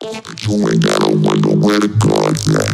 You ain't gotta wonder where to go, yeah.